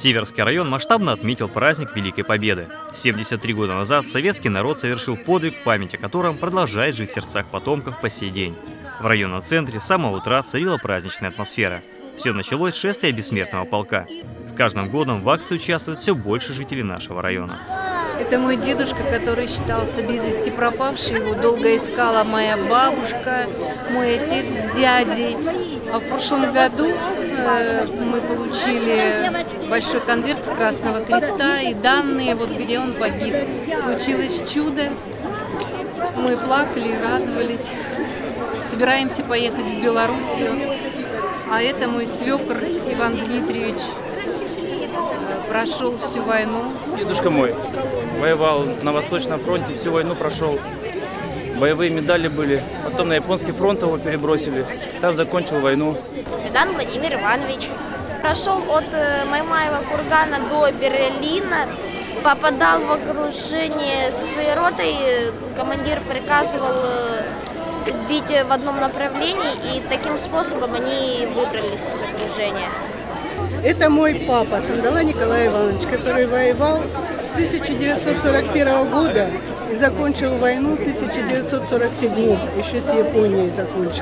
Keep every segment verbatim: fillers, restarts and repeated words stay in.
Северский район масштабно отметил праздник Великой Победы. семьдесят три года назад советский народ совершил подвиг, память о котором продолжает жить в сердцах потомков по сей день. В районном центре с самого утра царила праздничная атмосфера. Все началось с шествия бессмертного полка. С каждым годом в акции участвует все больше жителей нашего района. Это мой дедушка, который считался без вести пропавший. Его долго искала моя бабушка, мой отец с дядей. А в прошлом году э, мы получили большой конверт с Красного Креста и данные, вот где он погиб. Случилось чудо. Мы плакали, радовались. Собираемся поехать в Белоруссию. А это мой свекр Иван Дмитриевич. Прошел всю войну. Дедушка мой воевал на Восточном фронте, всю войну прошел. Боевые медали были. Потом на Японский фронт его перебросили. Там закончил войну. Медан Владимир Иванович. Прошел от Маймаева кургана до Берлина. Попадал в окружение со своей ротой. Командир приказывал бить в одном направлении. И таким способом они выбрались из окружения. Это мой папа, Шандала Николай Иванович, который воевал с тысяча девятьсот сорок первого года и закончил войну в тысяча девятьсот сорок седьмом, еще с Японией закончил.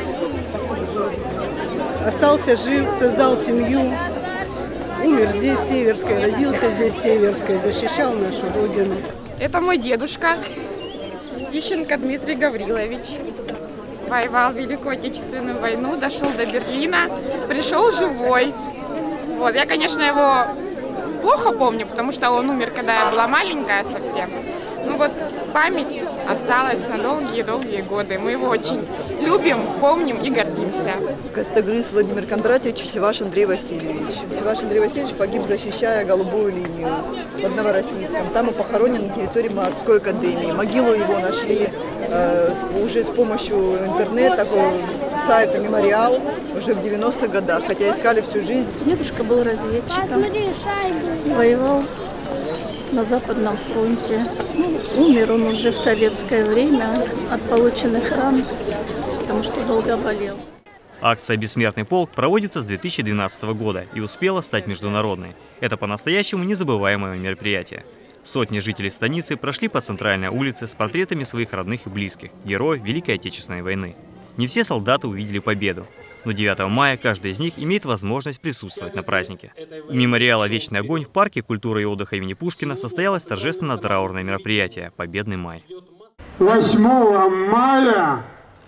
Остался жив, создал семью, умер здесь, в Северской, родился здесь, в Северской, защищал нашу родину. Это мой дедушка, Тищенко Дмитрий Гаврилович. Воевал в Великую Отечественную войну, дошел до Берлина, пришел живой. Вот. Я, конечно, его плохо помню, потому что он умер, когда я была маленькая совсем. Ну вот память осталась на долгие-долгие годы. Мы его очень любим, помним и гордимся. Костогрыз Владимир Кондратьевич, Севаш Андрей Васильевич. Севаш Андрей Васильевич погиб, защищая голубую линию под Новороссийском. Там и похоронен на территории морской академии. Могилу его нашли э, уже с помощью интернета, сайта «Мемориал» уже в девяностых годах, хотя искали всю жизнь. Дедушка был разведчиком, воевал на Западном фронте. Ну, умер он уже в советское время от полученных ран, потому что долго болел. Акция «Бессмертный полк» проводится с две тысячи двенадцатого года и успела стать международной. Это по-настоящему незабываемое мероприятие. Сотни жителей станицы прошли по центральной улице с портретами своих родных и близких, героев Великой Отечественной войны. Не все солдаты увидели победу, но девятого мая каждый из них имеет возможность присутствовать на празднике. У мемориала «Вечный огонь» в парке культуры и отдыха имени Пушкина состоялось торжественно-траурное мероприятие «Победный май». восьмого мая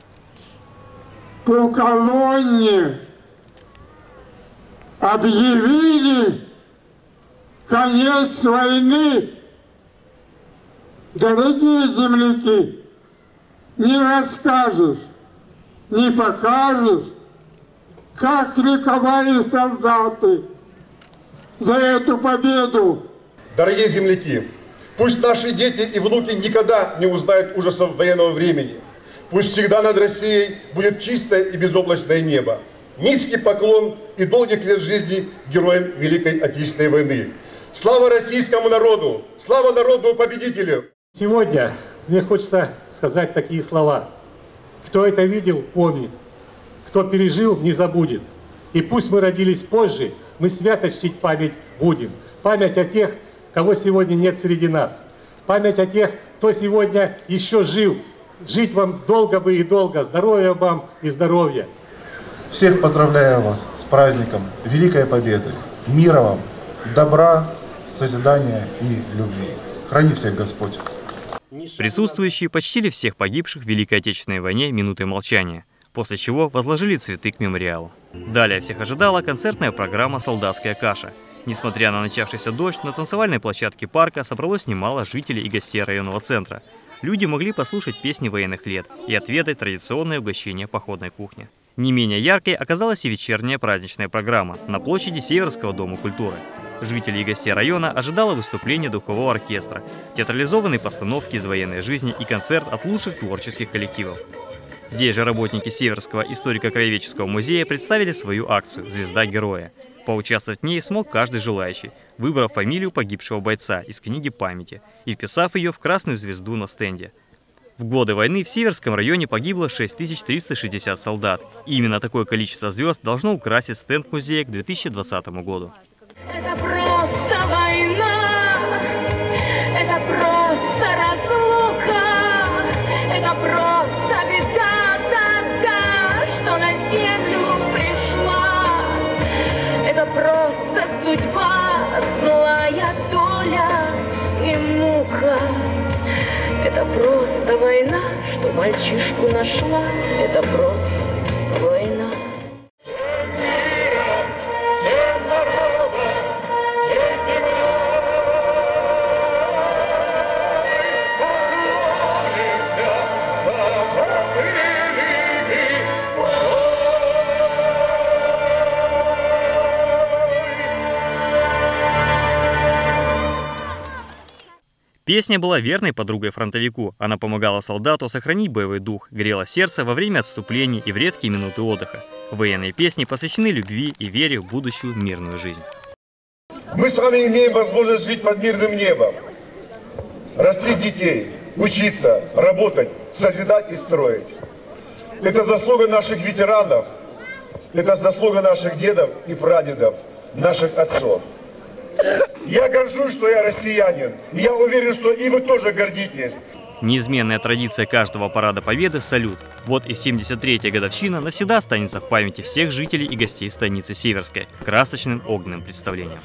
по колонне объявили конец войны. Дорогие земляки, не расскажешь, не покажешь, как ликовали солдаты за эту победу. Дорогие земляки, пусть наши дети и внуки никогда не узнают ужасов военного времени. Пусть всегда над Россией будет чистое и безоблачное небо. Низкий поклон и долгих лет жизни героям Великой Отечественной войны. Слава российскому народу! Слава народному победителю! Сегодня мне хочется сказать такие слова. Кто это видел, помнит. Кто пережил, не забудет. И пусть мы родились позже, мы свято чтить память будем. Память о тех, кого сегодня нет среди нас. Память о тех, кто сегодня еще жив. Жить вам долго бы и долго. Здоровья вам и здоровья. Всех поздравляю вас с праздником Великой Победы. Мира вам, добра, созидания и любви. Храни всех Господь. Присутствующие почтили всех погибших в Великой Отечественной войне минутой молчания, после чего возложили цветы к мемориалу. Далее всех ожидала концертная программа «Солдатская каша». Несмотря на начавшийся дождь, на танцевальной площадке парка собралось немало жителей и гостей районного центра. Люди могли послушать песни военных лет и отведать традиционное угощение походной кухни. Не менее яркой оказалась и вечерняя праздничная программа на площади Северского дома культуры. Жителей и гостей района ожидало выступление духового оркестра, театрализованные постановки из военной жизни и концерт от лучших творческих коллективов. Здесь же работники Северского историко-краеведческого музея представили свою акцию «Звезда героя». Поучаствовать в ней смог каждый желающий, выбрав фамилию погибшего бойца из книги памяти и вписав ее в красную звезду на стенде. В годы войны в Северском районе погибло шесть тысяч триста шестьдесят солдат. И именно такое количество звезд должно украсить стенд музея к две тысячи двадцатому году. Это разлука, это просто беда такая, что на землю пришла. Это просто судьба, злая доля и мука. Это просто война, что мальчишку нашла. Это просто война. Песня была верной подругой фронтовику. Она помогала солдату сохранить боевой дух, грела сердце во время отступлений и в редкие минуты отдыха. Военные песни посвящены любви и вере в будущую мирную жизнь. Мы с вами имеем возможность жить под мирным небом, растить детей, учиться, работать, созидать и строить. Это заслуга наших ветеранов, это заслуга наших дедов и прадедов, наших отцов. Я горжусь, что я россиянин, и я уверен, что и вы тоже гордитесь. Неизменная традиция каждого парада Победы – салют. Вот и семьдесят третья годовщина навсегда останется в памяти всех жителей и гостей станицы Северской красочным огненным представлением.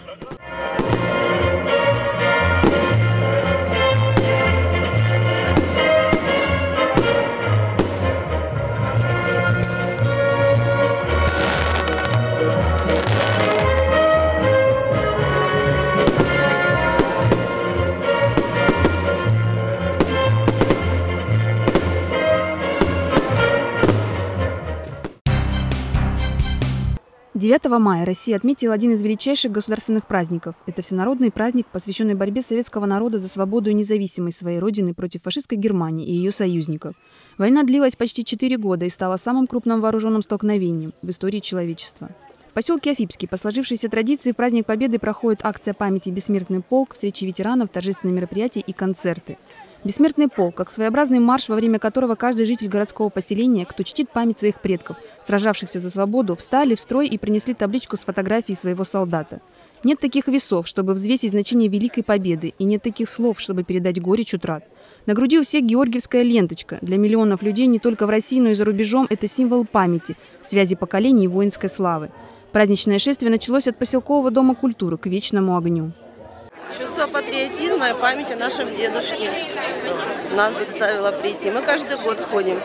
девятого мая Россия отметила один из величайших государственных праздников. Это всенародный праздник, посвященный борьбе советского народа за свободу и независимость своей родины против фашистской Германии и ее союзников. Война длилась почти четыре года и стала самым крупным вооруженным столкновением в истории человечества. В поселке Афипский по сложившейся традиции в праздник Победы проходит акция памяти «Бессмертный полк», встречи ветеранов, торжественные мероприятия и концерты. Бессмертный полк, как своеобразный марш, во время которого каждый житель городского поселения, кто чтит память своих предков, сражавшихся за свободу, встали в строй и принесли табличку с фотографией своего солдата. Нет таких весов, чтобы взвесить значение Великой Победы, и нет таких слов, чтобы передать горечь утрат. На груди у всех георгиевская ленточка. Для миллионов людей не только в России, но и за рубежом это символ памяти, связи поколений и воинской славы. Праздничное шествие началось от поселкового дома культуры к вечному огню. Чувство патриотизма и память о нашем дедушке нас заставило прийти. Мы каждый год ходим.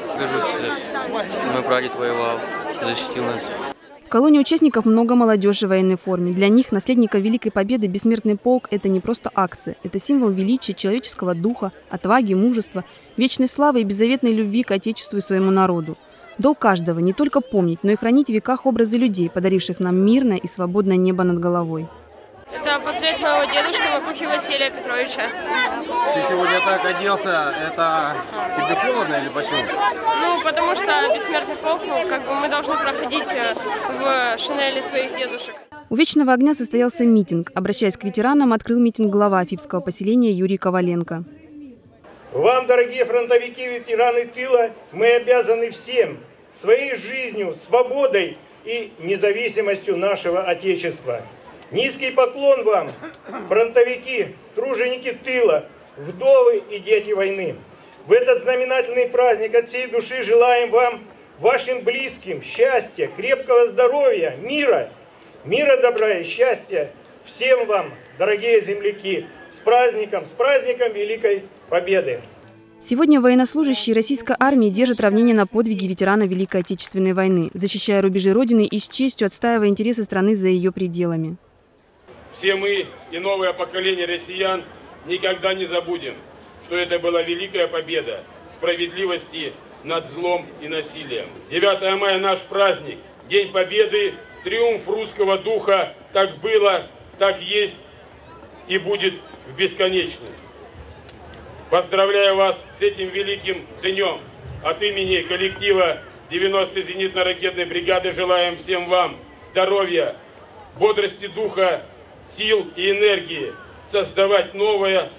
Мой прадед воевал, защитил нас. В колонии участников много молодежи в военной форме. Для них, наследников Великой Победы, Бессмертный полк – это не просто акция. Это символ величия, человеческого духа, отваги, мужества, вечной славы и беззаветной любви к Отечеству и своему народу. Долг каждого не только помнить, но и хранить в веках образы людей, подаривших нам мирное и свободное небо над головой. Это портрет моего дедушки Макухи Василия Петровича. Ты сегодня так оделся, это тебе холодно или почему? Ну, потому что Бессмертный полк, ну, как бы мы должны проходить в шинели своих дедушек. У Вечного огня состоялся митинг. Обращаясь к ветеранам, открыл митинг глава Афипского поселения Юрий Коваленко. Вам, дорогие фронтовики, ветераны тыла, мы обязаны всем своей жизнью, свободой и независимостью нашего Отечества. Низкий поклон вам, фронтовики, труженики тыла, вдовы и дети войны. В этот знаменательный праздник от всей души желаем вам, вашим близким, счастья, крепкого здоровья, мира, мира, добра и счастья. Всем вам, дорогие земляки, с праздником, с праздником Великой Победы! Сегодня военнослужащие российской армии держат равнение на подвиги ветеранов Великой Отечественной войны, защищая рубежи Родины и с честью отстаивая интересы страны за ее пределами. Все мы и новое поколение россиян никогда не забудем, что это была великая победа справедливости над злом и насилием. девятое мая наш праздник, День Победы, триумф русского духа. Так было, так есть и будет в бесконечном. Поздравляю вас с этим великим днем. От имени коллектива девяностой зенитно-ракетной бригады желаем всем вам здоровья, бодрости духа, сил и энергии, создавать новое,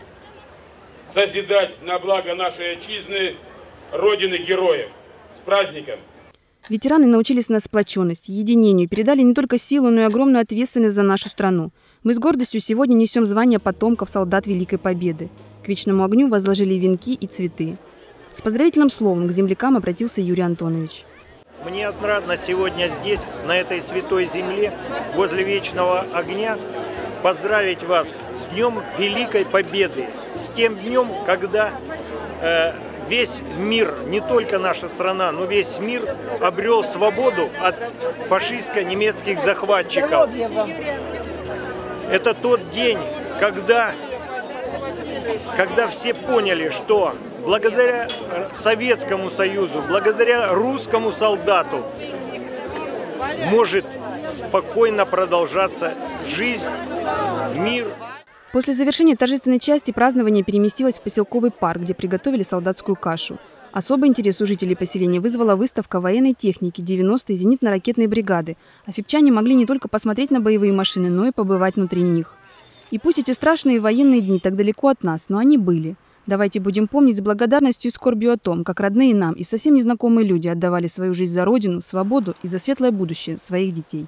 созидать на благо нашей отчизны, Родины героев. С праздником! Ветераны научились на сплоченность, единению, передали не только силу, но и огромную ответственность за нашу страну. Мы с гордостью сегодня несем звание потомков солдат Великой Победы. К вечному огню возложили венки и цветы. С поздравительным словом к землякам обратился Юрий Антонович. Мне отрадно сегодня здесь, на этой святой земле, возле вечного огня, поздравить вас с Днем Великой Победы, с тем днем, когда э, весь мир, не только наша страна, но весь мир обрел свободу от фашистско-немецких захватчиков. Это тот день, когда, когда все поняли, что благодаря Советскому Союзу, благодаря русскому солдату может спокойно продолжаться жизнь, мир. После завершения торжественной части празднование переместилось в поселковый парк, где приготовили солдатскую кашу. Особый интерес у жителей поселения вызвала выставка военной техники девяностой зенитно-ракетной бригады. Афипчане могли не только посмотреть на боевые машины, но и побывать внутри них. И пусть эти страшные военные дни так далеко от нас, но они были. Давайте будем помнить с благодарностью и скорбью о том, как родные нам и совсем незнакомые люди отдавали свою жизнь за Родину, свободу и за светлое будущее своих детей.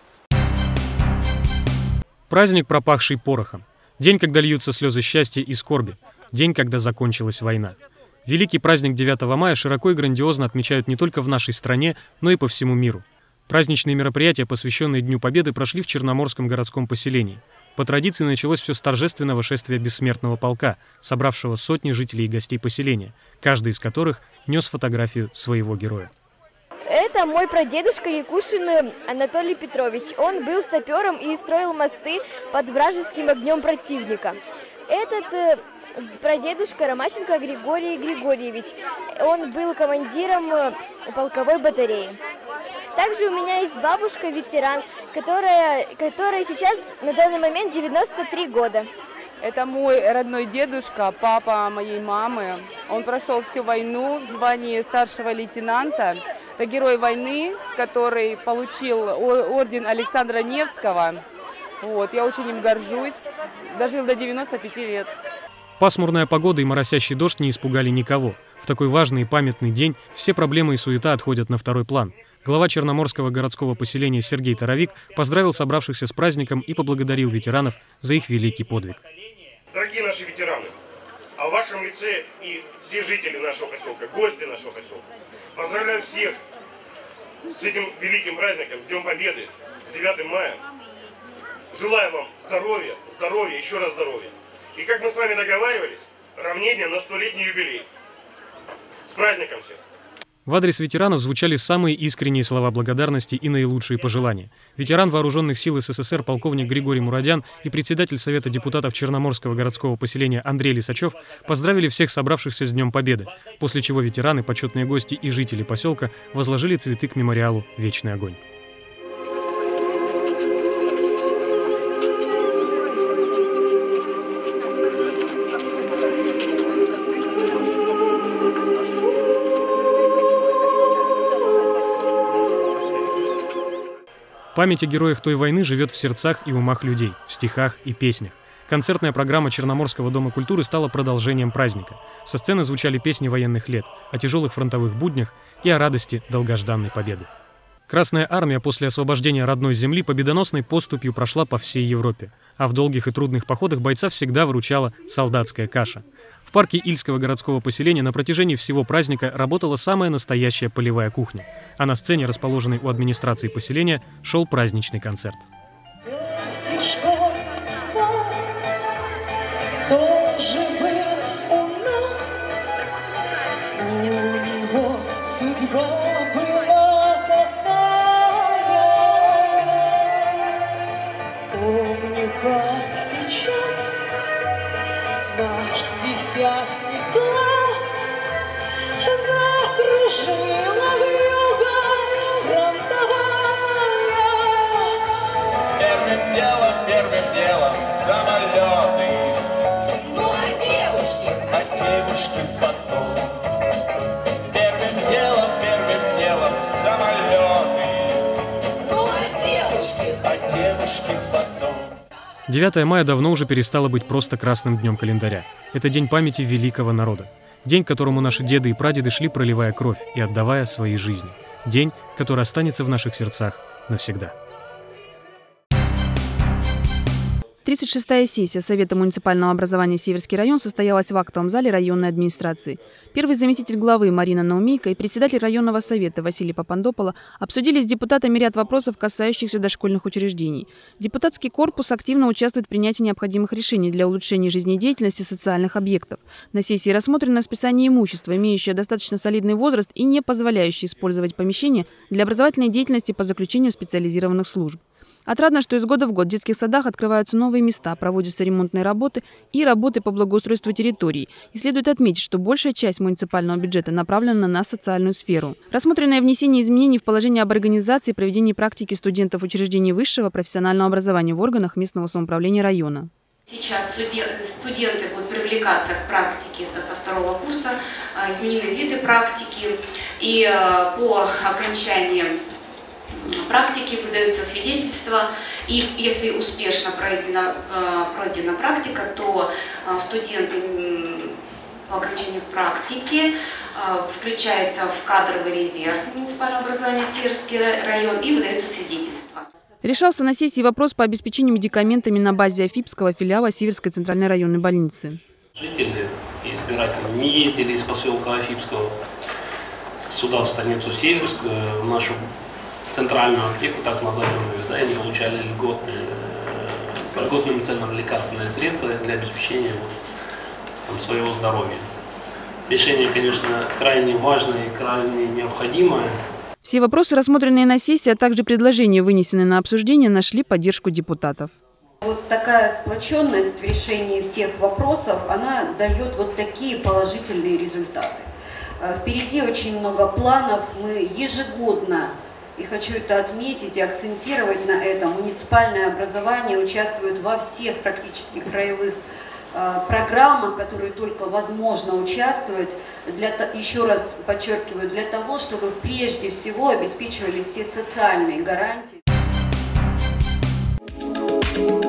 Праздник, пропахший порохом. День, когда льются слезы счастья и скорби. День, когда закончилась война. Великий праздник девятого мая широко и грандиозно отмечают не только в нашей стране, но и по всему миру. Праздничные мероприятия, посвященные Дню Победы, прошли в Черноморском городском поселении. По традиции началось все с торжественного шествия бессмертного полка, собравшего сотни жителей и гостей поселения, каждый из которых нес фотографию своего героя. Это мой прадедушка Якушин Анатолий Петрович. Он был сапером и строил мосты под вражеским огнем противника. Этот э, прадедушка Ромащенко Григорий Григорьевич. Он был командиром э, полковой батареи. Также у меня есть бабушка, ветеран, которая, которая сейчас на данный момент девяносто три года. Это мой родной дедушка, папа моей мамы. Он прошел всю войну в звании старшего лейтенанта. Это герой войны, который получил орден Александра Невского. Вот, я очень им горжусь. Дожил до девяноста пяти лет. Пасмурная погода и моросящий дождь не испугали никого. В такой важный и памятный день все проблемы и суета отходят на второй план. Глава Черноморского городского поселения Сергей Таровик поздравил собравшихся с праздником и поблагодарил ветеранов за их великий подвиг. Дорогие наши ветераны, а в вашем лице и все жители нашего поселка, гости нашего поселка, поздравляю всех с этим великим праздником, с Днем Победы, с девятым мая. Желаю вам здоровья, здоровья, еще раз здоровья. И как мы с вами договаривались, равнение на столетний юбилей. С праздником всех! В адрес ветеранов звучали самые искренние слова благодарности и наилучшие пожелания. Ветеран Вооруженных сил СССР полковник Григорий Мурадян и председатель Совета депутатов Черноморского городского поселения Андрей Лисачев поздравили всех собравшихся с Днем Победы, после чего ветераны, почетные гости и жители поселка возложили цветы к мемориалу «Вечный огонь». Память о героях той войны живет в сердцах и умах людей, в стихах и песнях. Концертная программа Черноморского дома культуры стала продолжением праздника. Со сцены звучали песни военных лет, о тяжелых фронтовых буднях и о радости долгожданной победы. Красная армия после освобождения родной земли победоносной поступью прошла по всей Европе, а в долгих и трудных походах бойца всегда выручала солдатская каша. В парке Ильского городского поселения на протяжении всего праздника работала самая настоящая полевая кухня, а на сцене, расположенной у администрации поселения, шел праздничный концерт. Десятый класс закружила вьюга фронтовая. Первым делом, первым делом самолеты. Ну а девушки? А девушки потом. Первым делом, первым делом самолеты. Ну а девушки? А девушки потом. девятое мая давно уже перестало быть просто красным днем календаря. Это день памяти великого народа. День, к которому наши деды и прадеды шли, проливая кровь и отдавая свои жизни. День, который останется в наших сердцах навсегда. тридцать шестая сессия Совета муниципального образования Северский район состоялась в актовом зале районной администрации. Первый заместитель главы Марина Наумейко и председатель районного совета Василий Папандополо обсудили с депутатами ряд вопросов, касающихся дошкольных учреждений. Депутатский корпус активно участвует в принятии необходимых решений для улучшения жизнедеятельности социальных объектов. На сессии рассмотрено списание имущества, имеющее достаточно солидный возраст и не позволяющее использовать помещения для образовательной деятельности по заключению специализированных служб. Отрадно, что из года в год в детских садах открываются новые места, проводятся ремонтные работы и работы по благоустройству территорий. И следует отметить, что большая часть муниципального бюджета направлена на социальную сферу. Рассмотренное внесение изменений в положение об организации и проведении практики студентов учреждений высшего профессионального образования в органах местного самоуправления района. Сейчас студенты будут привлекаться к практике, это со второго курса, изменены виды практики, и по окончании практики выдаются свидетельства, и если успешно пройдена, пройдена практика, то студенты по окончанию практики включаются в кадровый резерв муниципального образования Северский район и выдаются свидетельства. Решался на сессии вопрос по обеспечению медикаментами на базе Афипского филиала Северской центральной районной больницы. Жители и избиратели не ездили из поселка Афипского сюда, в станицу Северскую, в нашу центральную аптеку, так называемую, да, и получали льготные, льготным ценам лекарственные средства для обеспечения там, своего здоровья. Решение, конечно, крайне важное и крайне необходимое. Все вопросы, рассмотренные на сессии, а также предложения, вынесенные на обсуждение, нашли поддержку депутатов. Вот такая сплоченность в решении всех вопросов, она дает вот такие положительные результаты. Впереди очень много планов, мы ежегодно, и хочу это отметить и акцентировать на этом, муниципальное образование участвует во всех практически краевых программах, которые только возможно участвовать, для, еще раз подчеркиваю, для того, чтобы прежде всего обеспечивались все социальные гарантии.